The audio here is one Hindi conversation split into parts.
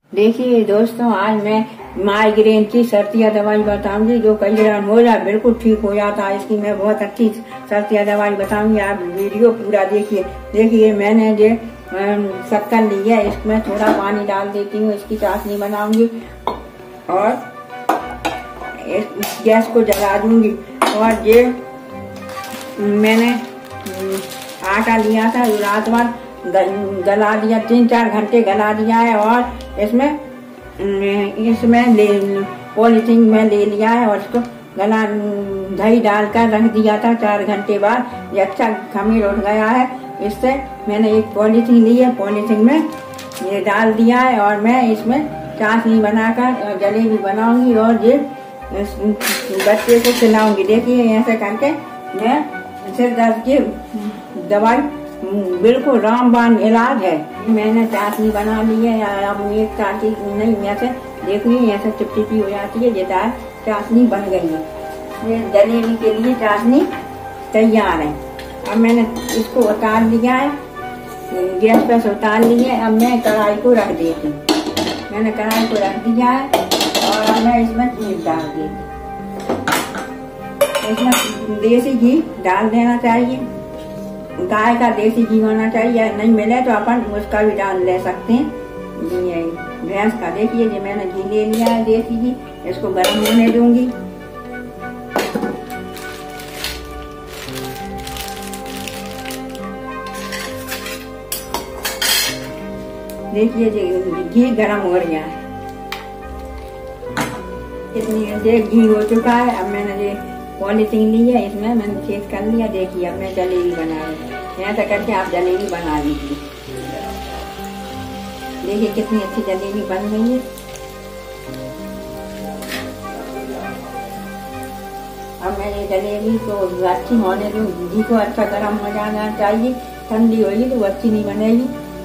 देखिए दोस्तों, आज मैं माइग्रेन की सर्दिया दवाई बताऊंगी जो कई दिन हो जाए बिल्कुल ठीक हो जाता है। इसकी मैं बहुत अच्छी सर्दिया दवाई बताऊंगी, आप वीडियो पूरा देखिए। देखिए मैंने जो शक्कर ली है, इसमें थोड़ा पानी डाल देती हूँ, इसकी चाशनी बनाऊंगी और गैस को जला दूंगी। और ये मैंने आटा लिया था, रात भर गला दिया, 3-4 घंटे गला दिया है और इसमें पॉलिथीन में ले लिया है और इसको गला दही डालकर रख दिया था। 4 घंटे बाद ये अच्छा खमीर उठ गया है। इससे मैंने एक पॉलिथीन ली है, पॉलिथीन में ये डाल दिया है और मैं इसमें चाशनी बनाकर जलेबी बनाऊंगी और ये बच्चे को खिलाऊंगी। देखिए ऐसे करके मैं सिर दर्द की दवाई बिल्कुल रामबाण इलाज है। मैंने चाशनी बना ली है, अब एक चाशनी नहीं, ऐसे देखिए ऐसे चिपचिपी हो जाती है, ये दाल चाशनी बन गई है। ये जलेबी के लिए चाशनी तैयार है। अब मैंने इसको उतार लिया है, गैस पर से उतार लिया है। अब मैं कढ़ाई को रख देती हूँ, मैंने कढ़ाई को रख दिया है और अब मैं इसमें घी डाल देती हूँ। इसमें देसी घी डाल देना चाहिए, गाय का देसी घी होना चाहिए, नहीं मिले तो अपन उसका भी डाल ले सकते हैं, भैंस का। देखिए ये मैंने घी ले लिया है देसी घी, इसको गर्म होने दूंगी। देखिए घी गर्म हो गया है, इतनी घी हो चुका है। अब मैंने ये पॉलिथीन ली है, इसमें मैंने छेद कर लिया। देखिए अब मैं जलेबी बना रही हूँ, ऐसा करके आप जलेबी बना लीजिए। देखिए कितनी अच्छी जलेबी बन गई है। अब मैं ये जलेबी को अच्छी होने दूँ, घी को अच्छा गर्म हो जाना चाहिए, ठंडी होगी तो वो अच्छी नहीं बनेगी।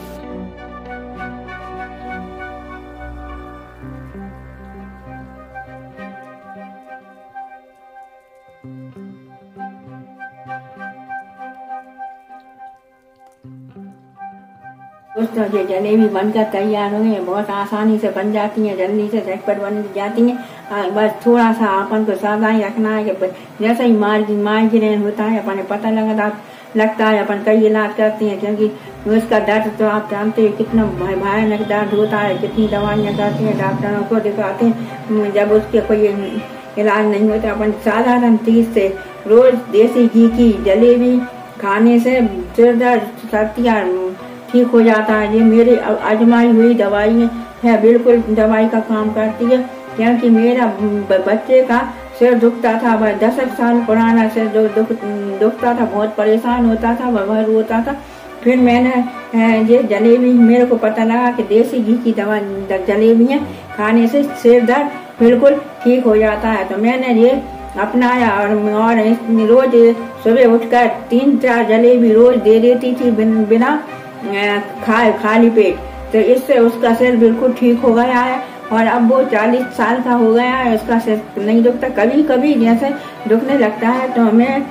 दोस्तों ये जलेबी बनकर तैयार हो गई है, बहुत आसानी से बन जाती है, जल्दी से झटपट बन जाती है। बस थोड़ा सा अपन को सावधानी रखना है कि जैसे ही माइग्रेन होता है अपन पता लगता है, अपन कई इलाज करते हैं, क्योंकि उसका दर्द तो आप जानते हैं कितना भयानक दर्द होता है, कितनी दवाइयाँ करते हैं, डॉक्टरों को दिखाते हैं, जब उसके कोई इलाज नहीं होता अपन साधारण चीज से रोज देसी घी की जलेबी खाने से सिर दर्द सर्दियाँ ठीक हो जाता है। ये मेरी आजमाई हुई दवाई है, बिल्कुल दवाई का काम करती है। क्योंकि मेरा बच्चे का सिर दुखता था, वह 10 साल पुराना सिर दुखता था, बहुत परेशान होता था, वह रोता था। फिर मैंने ये जलेबी, मेरे को पता लगा कि देसी घी की दवा जलेबियाँ खाने से सिर दर्द बिल्कुल ठीक हो जाता है, तो मैंने ये अपनाया और रोज सुबह उठकर 3-4 जलेबी रोज दे देती थी बिना खाली पेट। तो इससे उसका सिर बिल्कुल ठीक हो गया है और अब वो 40 साल का हो गया है, उसका सिर नहीं दुखता। कभी कभी जैसे दुखने लगता है तो मैं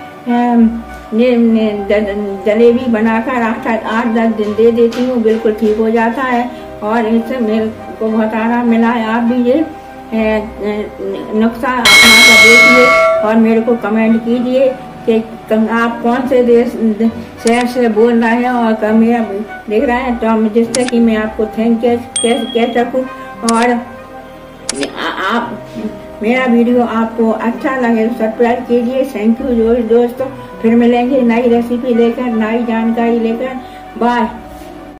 जलेबी बनाकर 8-10 दिन दे देती हूँ, बिल्कुल ठीक हो जाता है और इससे मेरे को बहुत आराम मिला है। आप भी ये नुस्खा अपना कर देखिए और मेरे को कमेंट कीजिए कि आप कौन से शहर से बोल रहे हैं और मेरा देख रहे हैं, तो जिससे कि मैं आपको थैंक यू कह सकूँ। और आप मेरा वीडियो आपको अच्छा लगे तो सब्सक्राइब कीजिए। थैंक यू दोस्तों, फिर मिलेंगे नई रेसिपी लेकर, नई जानकारी लेकर। बाय।